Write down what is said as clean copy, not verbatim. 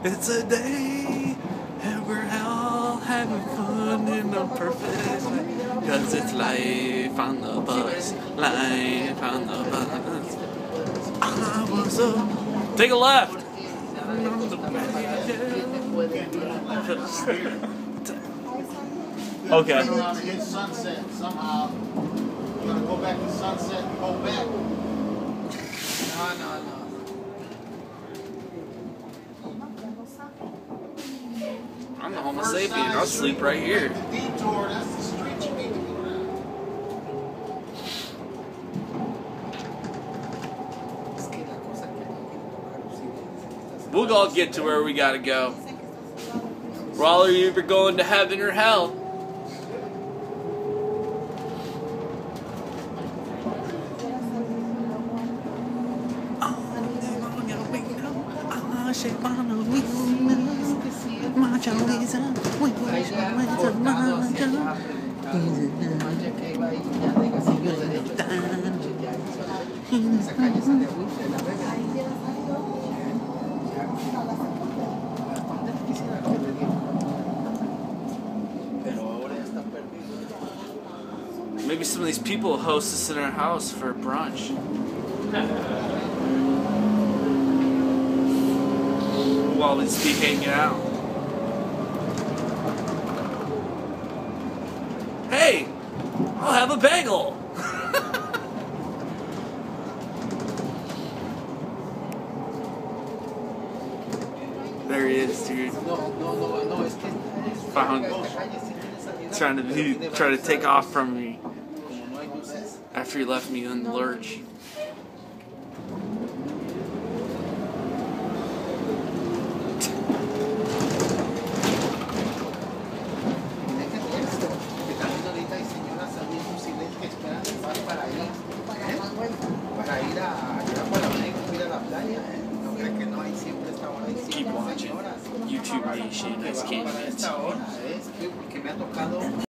It's a day, and we're all having fun in a perfect way. Cause it's life on the bus, life on the bus. I was take a left. Okay. Around and hit Sunset somehow. You're gonna go back to Sunset and go back. No. I'm the Homelessiapian. I'll sleep right here. The detour, that's the street you need to go down. We'll all get to where we gotta go. We're all either going to heaven or hell. Maybe some of these people will host us in our house for brunch. We'll always be hanging out. Hey! I'll have a bagel! There he is, dude. Found trying to take off from me after he left me in the lurch. Keep watching YouTube Nation as candidates.